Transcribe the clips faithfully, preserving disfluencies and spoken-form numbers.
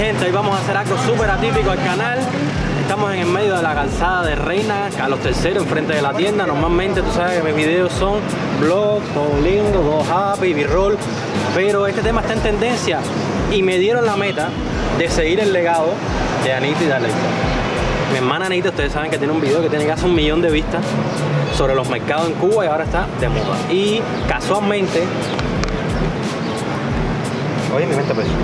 gente, hoy vamos a hacer algo súper atípico al canal. Estamos en el medio de la calzada de Reina, Carlos tercero, enfrente de la tienda. Normalmente tú sabes que mis videos son vlogs, todo lindo, todo happy, b-roll, pero este tema está en tendencia y me dieron la meta de seguir el legado de Anita y Darley. Mi hermana Anita, ustedes saben que tiene un video que tiene casi un millón de vistas sobre los mercados en Cuba y ahora está de moda. Y casualmente, oye, mi veinte pesos.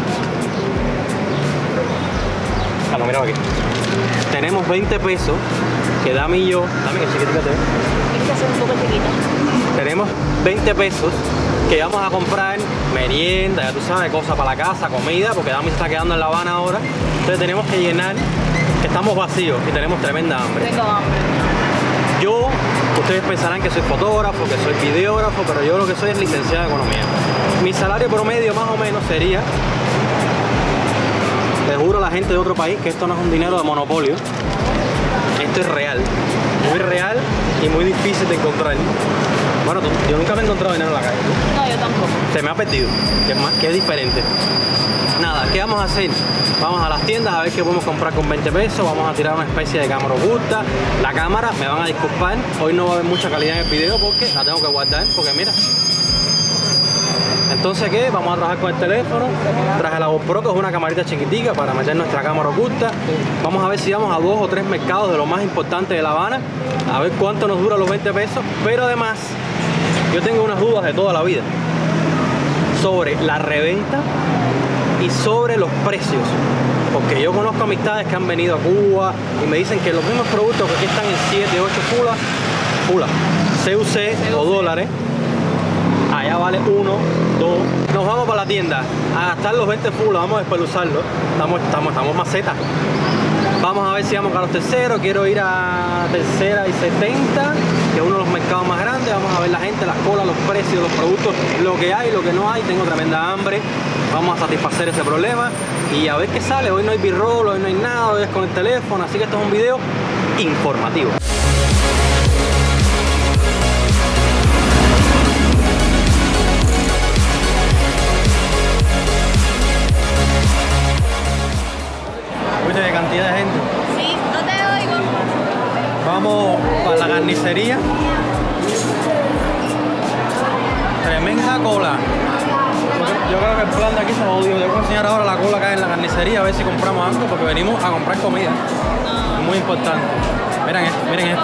Ah, no, mira aquí. Tenemos veinte pesos que Dami y yo, dame que chiquitita te ve. Es que es un poco chiquita. Tenemos veinte pesos que vamos a comprar merienda, ya tú sabes, cosas para la casa, comida, porque Dami se está quedando en La Habana ahora. Entonces tenemos que llenar, que estamos vacíos y tenemos tremenda hambre. Tengo hambre. Yo, ustedes pensarán que soy fotógrafo, que soy videógrafo, pero yo lo que soy es licenciado en economía. Mi salario promedio más o menos sería, les juro a la gente de otro país que esto no es un dinero de monopolio, esto es real, muy real y muy difícil de encontrar. Bueno, tú, yo nunca me he encontrado dinero en la calle. ¿Tú? No, yo tampoco. Se me ha perdido, que es, más, que es diferente. Nada, ¿qué vamos a hacer? Vamos a las tiendas a ver qué podemos comprar con veinte pesos, vamos a tirar una especie de cámara oculta. La cámara, me van a disculpar, hoy no va a haber mucha calidad en el video porque la tengo que guardar, porque mira. Entonces, ¿qué? Vamos a trabajar con el teléfono, traje la GoPro, que es una camarita chiquitica para meter nuestra cámara oculta. Vamos a ver si vamos a dos o tres mercados de lo más importante de La Habana, a ver cuánto nos dura los veinte pesos, pero además, yo tengo unas dudas de toda la vida sobre la reventa y sobre los precios, porque yo conozco amistades que han venido a Cuba y me dicen que los mismos productos que aquí están en siete, ocho fulas, fulas, C U C o dólares, allá vale uno, dos. Nos vamos para la tienda a gastar los veinte fulas, vamos a despeluzarlo, estamos, estamos, estamos macetas. Vamos a ver si vamos a Carlos tercero, quiero ir a Tercera y setenta, que es uno de los mercados más grandes. Vamos a ver la gente, las colas, los precios, los productos, lo que hay, lo que no hay. Tengo tremenda hambre, vamos a satisfacer ese problema y a ver qué sale. Hoy no hay b-roll, hoy no hay nada, hoy es con el teléfono, así que esto es un video informativo. De cantidad de gente. Sí, no te oigo. Vamos para la carnicería. Tremenda cola. Yo, yo creo que el plan de aquí se jodió. Yo voy a enseñar ahora la cola que hay en la carnicería a ver si compramos algo porque venimos a comprar comida. Es muy importante. Miren esto, miren esto.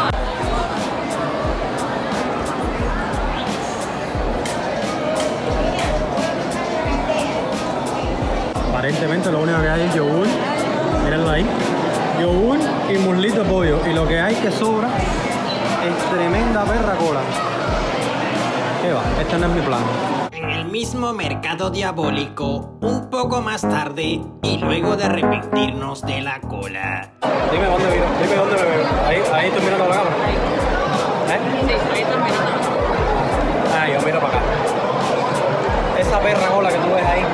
Aparentemente lo único que hay es yogur. Mírenlo ahí, yogur y muslito de pollo, y lo que hay que sobra es tremenda perra cola. ¿Qué va? Este no es mi plan. En el mismo mercado diabólico, un poco más tarde, y luego de arrepentirnos de la cola. Dime dónde miro, dime dónde me veo. Ahí, ahí estoy mirando la cámara. ¿Eh? Sí, ahí estás mirando. Ah, yo miro para acá. Esa perra cola que tú ves ahí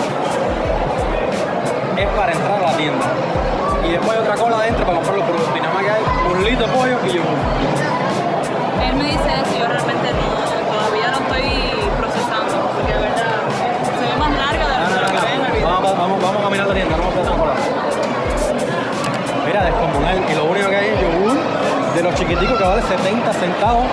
es para entrar a la tienda. Y después hay otra cola adentro para comprar los productos. Y nada más que hay un litro de pollo y yogur. Él me dice eso y yo de repente no, todavía no estoy procesando, porque de verdad se ve más larga de lo No, no, que no, ve en el no. video. Vamos, vamos, vamos a caminar la tienda, no vamos a hacer esa cola. Mira, descomunal. Y lo único que hay es yogur de los chiquiticos que vale setenta centavos.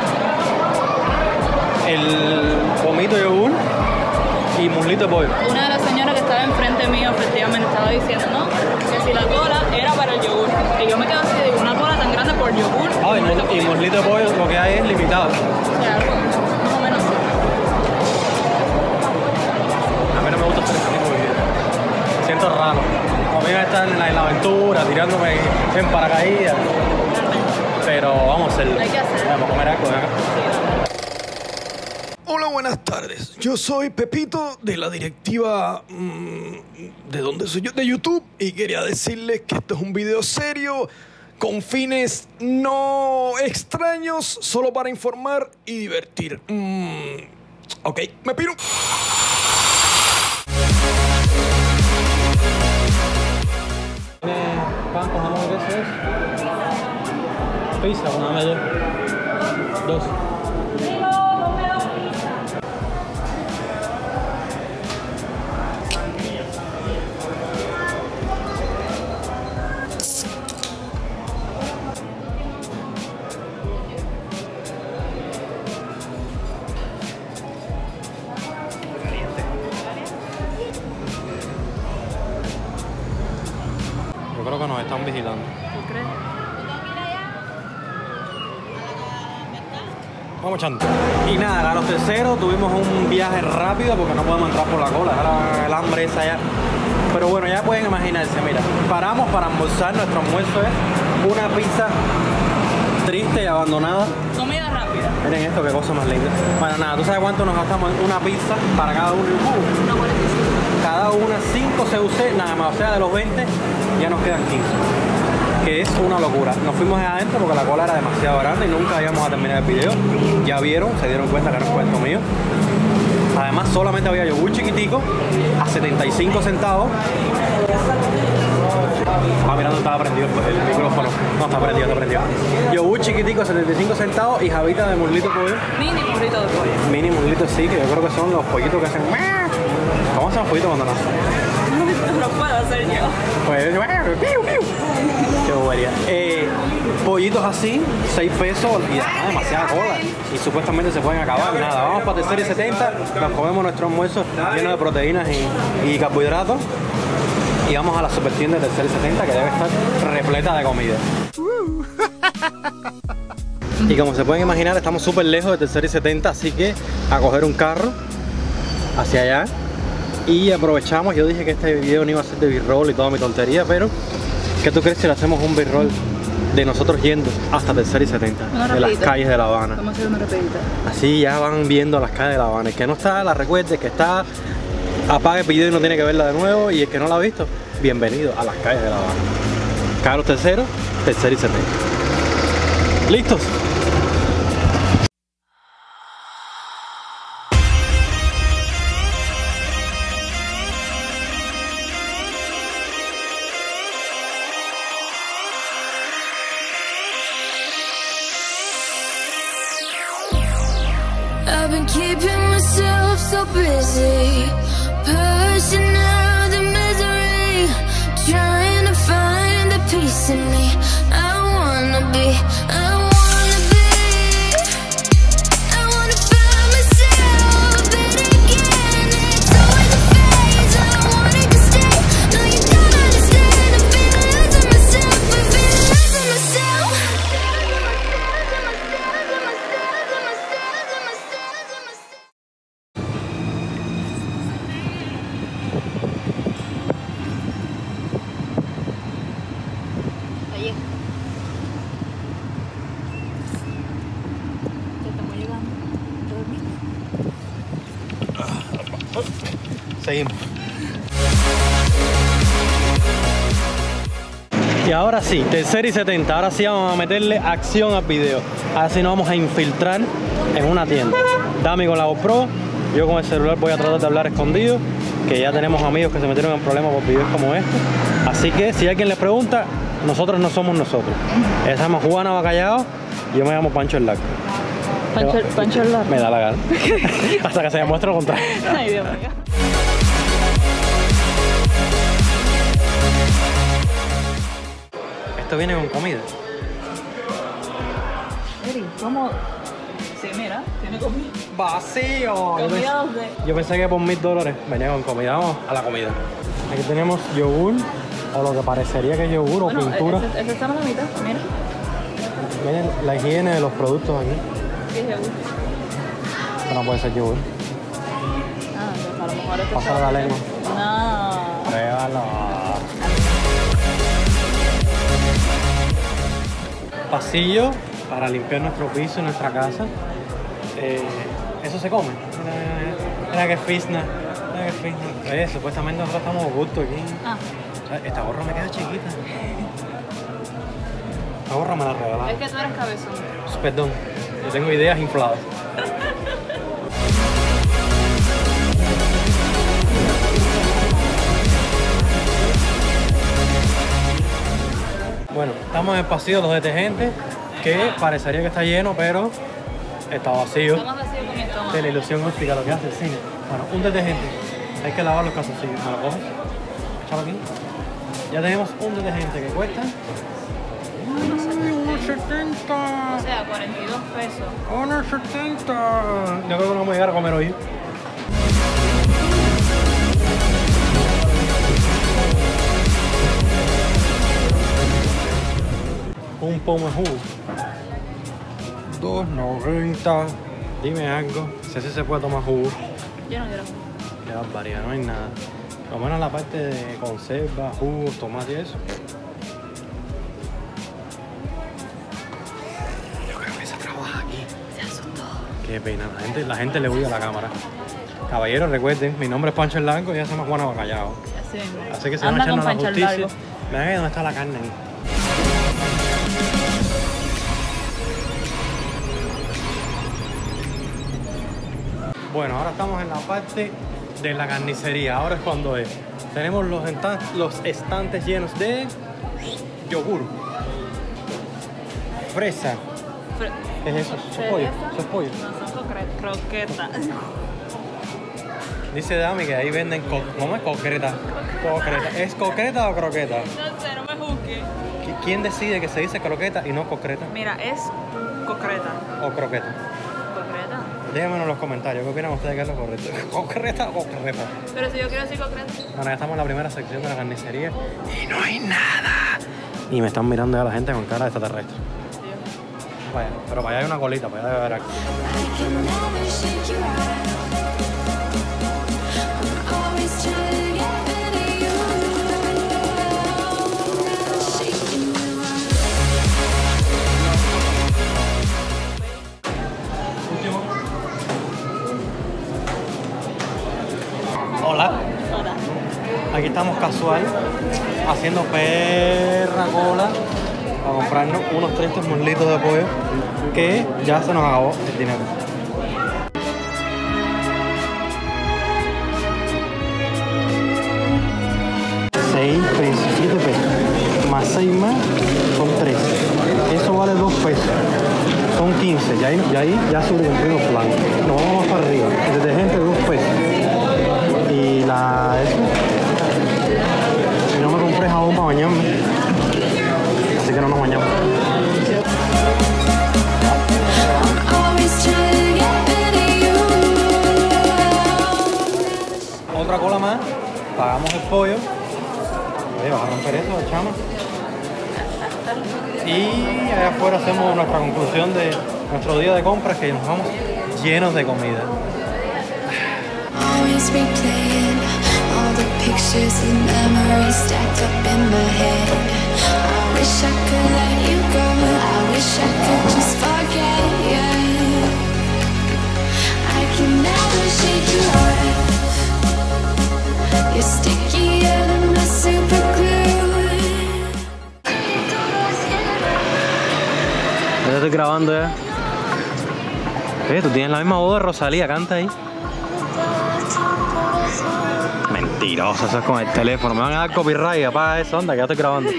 El pomito de yogur y muslito de pollo. Una de las señoras que estaba enfrente mío efectivamente estaba diciendo, ¿no? Que si la cola era para el yogur. Y yo me quedo así, digo, una cola tan grande por yogur. Ah, y, mus- y muslito de pollo lo que hay es limitado. O sea, más o menos. A mí no me gusta hacer este tipo de videos. Siento raro. A mí me estar en la, en la aventura, tirándome en paracaídas. Pero vamos a hacerlo. Hay que hacerlo. Vamos a comer algo, ¿verdad? Hola, buenas tardes. Yo soy Pepito de la directiva... Mmm, ¿de dónde soy yo? De YouTube. Y quería decirles que esto es un video serio con fines no extraños, solo para informar y divertir. Mm, ok, me piro. Pan con jamón y queso es. Pizza, una media. Dos. Yo creo que nos están vigilando. ¿Tú crees? Vamos echando. Y nada, a los terceros tuvimos un viaje rápido porque no podemos entrar por la cola. Era el hambre esa ya. Pero bueno, ya pueden imaginarse, mira. Paramos para almorzar. Nuestro almuerzo es una pizza triste y abandonada. Comida rápida. Miren esto, qué cosa más linda. Bueno, nada, ¿tú sabes cuánto nos gastamos en una pizza para cada uno? Una cuarenta y cinco. Cada una cinco C U C, nada más. O sea, de los veinte ya nos quedan quince. Que es una locura. Nos fuimos adentro porque la cola era demasiado grande y nunca íbamos a terminar el video. Ya vieron, se dieron cuenta que era un cuento mío. Además, solamente había yogur chiquitico a setenta y cinco centavos. Ah, mira, no estaba prendido el micrófono. No, está prendido, está prendido. Yogur chiquitico a setenta y cinco centavos y jabita de muslito de pollo. Mini burrito de pollo. Mini muslito, sí, que yo creo que son los pollitos que hacen. ¿Cómo hacen los pollitos cuando nacen? No puedo hacer yo. Pues, qué bobería. Eh, pollitos así, seis pesos y ah, demasiada cola. Y supuestamente se pueden acabar. Nada, vamos para tercero y setenta, nos comemos nuestro almuerzo lleno de proteínas y, y carbohidratos. Y vamos a la super tienda de tercero y setenta que debe estar repleta de comida. Y como se pueden imaginar, estamos súper lejos de tercero y setenta, así que a coger un carro hacia allá. Y aprovechamos, yo dije que este video no iba a ser de B-roll y toda mi tontería, pero ¿qué tú crees si le hacemos un B-roll de nosotros yendo hasta tercero y setenta? De las calles de La Habana. Vamos a hacer una rapidita. Así ya van viendo las calles de La Habana. El que no está, la recuerde, el que está, apague el video y no tiene que verla de nuevo. Y el que no la ha visto, bienvenido a las calles de La Habana. Carlos tercero, tercero y setenta. ¿Listos? I've been keeping myself so busy, pushing out the misery, trying to find the peace in me. I wanna be, I wanna be, I wanna find myself, but again it's always a phase. I wanted to stay, no you don't understand. I've been losing myself, I've been losing myself. Ahí. Ya estamos llegando. Seguimos. Y ahora sí, tercero y setenta, ahora sí vamos a meterle acción al video. Ahora sí nos vamos a infiltrar en una tienda. Dami con la GoPro, yo con el celular voy a tratar de hablar escondido, que ya tenemos amigos que se metieron en problemas por videos como este. Así que si alguien les pregunta, nosotros no somos nosotros. Ella se llama Juana Bacallao y yo me llamo Pancho el Largo. Pancho, Pancho el Largo. Me da la gana. Hasta que se demuestre lo contrario. Ay, Dios mío. Esto viene con comida. Eri, ¿cómo? Sí, mira, tiene comida. ¡Vacío! Yo Comida pensé, donde. yo pensé que por mil dólares venía con comida. Vamos a la comida. Aquí tenemos yogur, o lo que parecería que es yogur, Bueno, o pintura. ese, ese está en la mitad, mira. Miren la higiene de los productos aquí. Sí, es yogur. Esto no puede ser yogur. Ah, pues a lo mejor este Pásalo está- la lengua. No. Pruébalo. Pasillo para limpiar nuestro piso y nuestra casa. Eh, eso se come. Mira, mira que fitness. Mira que fitness. Eh, supuestamente nosotros estamos ocultos aquí. Ah, Esta gorra me queda chiquita. Esta gorra me la regalaron. es que tú eres cabezón. Perdón, yo tengo ideas infladas. Bueno, estamos en el pasillo de los detergentes, que parecería que está lleno, pero está vacío. Estamos así con mi estómago. De la ilusión óptica, lo que hace el cine. Bueno, un detergente. Hay que lavar los calzoncillos. ¿Me lo coges? Échalo aquí. Ya tenemos un detergente que cuesta uno setenta. O sea, cuarenta y dos pesos. uno setenta. Yo creo que no vamos a llegar a comer hoy. un pomo de jugo. dos noventa. Dime algo. Si así se puede tomar jugo. Yo no quiero. Qué barbaridad, no hay nada. Lo menos la parte de conserva, jugos, tomate y eso. Yo creo que esa trabaja aquí. Se asustó. Qué pena, la gente, la gente le huye a la cámara. Caballeros, recuerden, mi nombre es Pancho el Largo y ya somos Juana Bacallao. Así mismo. Así que se van a Anda con echarnos la Pancho el justicia. Largo. Vean dónde está la carne ahí. Bueno, ahora estamos en la parte de la carnicería. Ahora es cuando es. Tenemos los, los estantes llenos de yogur, fresa. Fre ¿Qué es eso? ¿Eso es pollo? ¿Eso es pollo? No, son croquetas. Dice Dami que ahí venden co ¿cómo es? Concreta. Concreta. ¿Es concreta o croqueta? No sé, no me juzgues. ¿Quién decide que se dice croqueta y no concreta? Mira, es concreta. ¿O croqueta? ¿Concreta? Déjenme en los comentarios, ¿qué opinan ustedes que es lo correcto? ¿Concreta o concreta? Pero si yo quiero decir concreta. Bueno, ya estamos en la primera sección de la carnicería y no hay nada. Y me están mirando ya la gente con cara de extraterrestre. Vaya, pero para allá hay una colita, para allá debe haber algo. I can never shake you out. I'm always trying to get rid of you. Never shaking you out. Último. Hola. Hola. Aquí estamos casual, haciendo perra cola para comprarnos unos treinta muslitos de pollo que ya se nos acabó el dinero. seis pesos, siete pesos, más seis más son trece. Eso vale dos pesos, son quince. Y ahí, y ahí ya sobrecumplimos plan. Nos vamos para arriba. El detergente dos pesos. Y la... eso. Y no me compré jabón para bañarme. Así que no nos bañamos. Always trying to get rid of you. Otra cola más, pagamos el pollo. Oye, vas a romper eso, chama. Y allá afuera hacemos nuestra conclusión de nuestro día de compras, que nos vamos llenos de comida. Always replaying all the pictures and memories stacked up in my head. I wish I could let you go. I wish I could just forget you. I can never shake you off. You're stickier than my super glue. Ya estoy grabando ya. Oye, tú tienes la misma voz de Rosalía, canta ahí. Mentiroso, eso es con el teléfono. Me van a dar copyright, apaga eso, onda, que ya estoy grabando.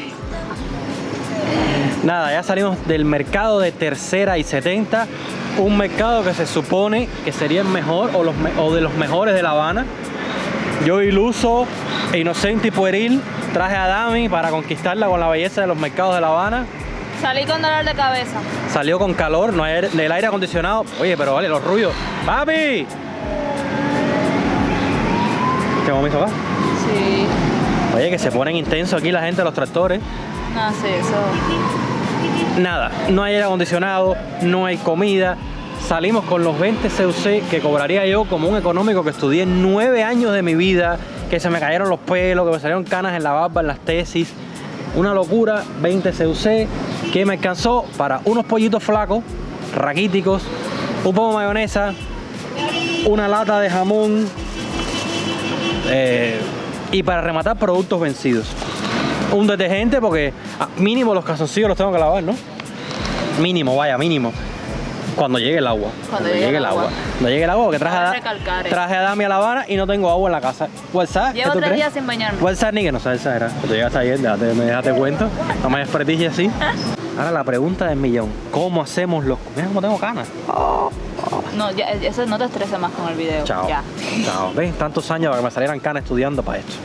Nada, ya salimos del mercado de Tercera y setenta. Un mercado que se supone que sería el mejor o, los me o de los mejores de La Habana. Yo, iluso, inocente y pueril, traje a Dami para conquistarla con la belleza de los mercados de La Habana. Salí con dolor de cabeza. Salió con calor, no hay aire, el aire acondicionado. Oye, pero vale, los ruidos. ¡Papi! ¿Qué vamos a hizo acá? Sí. Oye, que se ponen intensos aquí la gente de los tractores. No sé, eso. Nada, no hay aire acondicionado, no hay comida. Salimos con los veinte C U C que cobraría yo como un económico que estudié nueve años de mi vida, que se me cayeron los pelos, que me salieron canas en la barba, en las tesis. Una locura, veinte C U C, que me alcanzó para unos pollitos flacos, raquíticos, un poco de mayonesa, una lata de jamón eh, y para rematar productos vencidos. Un detergente porque ah, mínimo los calzoncillos los tengo que lavar, ¿no? Mínimo, vaya, mínimo. Cuando llegue el agua. Cuando, Cuando llegue, llegue el agua. agua. Cuando llegue el agua, porque traje, a, recalcar, eh. traje a Dami a La Habana y no tengo agua en la casa. ¿Sabes? Llevo tres días sin bañarme. ¿Sabes ni que no sabes exagerar? Cuando llegaste ayer, déjate, me déjate cuento. No me desprestigies así. Ahora la pregunta del millón. ¿Cómo hacemos los...? Mira cómo tengo canas. Oh, oh. No, ya, eso no te estreses más con el video. Chao. Ya. Chao. ¿Ves? Tantos años para que me salieran canas estudiando para esto.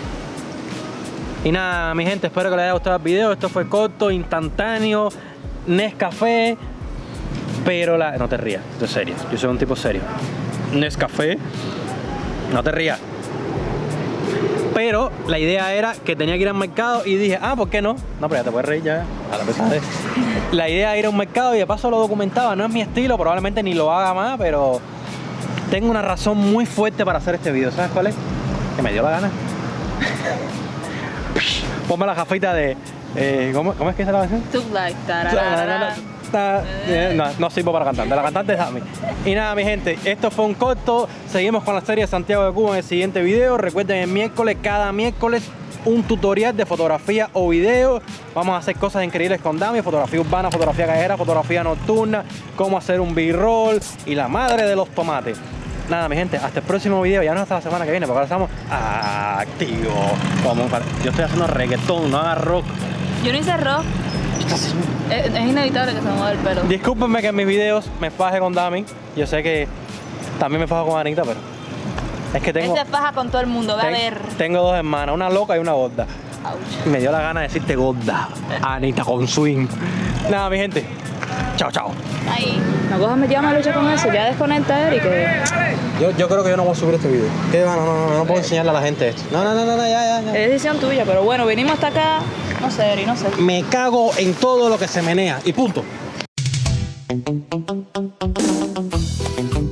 Y nada, mi gente, espero que les haya gustado el video. Esto fue corto, instantáneo, Nescafé. Pero la... No te rías, esto es serio. Yo soy un tipo serio. Nescafé. No te rías. pero la idea era que tenía que ir al mercado y dije, ah, ¿por qué no? No, pero ya te puedes reír ya. A la pesada. La idea era ir a un mercado y de paso lo documentaba. No es mi estilo, probablemente ni lo haga más, pero tengo una razón muy fuerte para hacer este video. ¿Sabes cuál es? Que me dio la gana. Ponme la gafita de... Eh, ¿cómo, ¿Cómo es que se la canción? Took like tararara. No, no sirvo para cantante, la cantante es Dami. Y nada, mi gente, esto fue un corto. Seguimos con la serie de Santiago de Cuba en el siguiente video. Recuerden, el miércoles, cada miércoles, un tutorial de fotografía o video. Vamos a hacer cosas increíbles con Dami: fotografía urbana, fotografía callejera, fotografía nocturna, cómo hacer un B-roll y la madre de los tomates. Nada, mi gente, hasta el próximo video. Ya no hasta la semana que viene, porque ahora estamos activos. Vamos, yo estoy haciendo reggaetón, no haga rock. Yo no hice rock. Es, es inevitable que se me mueva el pelo. Discúlpenme que en mis videos me faje con Dami. Yo sé que también me fajo con Anita, pero es que tengo... Él se faja con todo el mundo, va a ten- ver. Tengo dos hermanas, una loca y una gorda. Ouch. Y me dio la gana de decirte gorda. Anita con swing. Nada, mi gente. Chao, chao. Ay, no cojas metido a lucha con eso. Ya desconecta, Eric. Que... Yo, yo creo que yo no voy a subir este video. ¿Qué? No, no, no, no puedo enseñarle a la gente esto. No, no, no, no, no, ya, ya, ya. Es decisión tuya, pero bueno, venimos hasta acá. No sé, Eric, no sé. Me cago en todo lo que se menea. Y punto.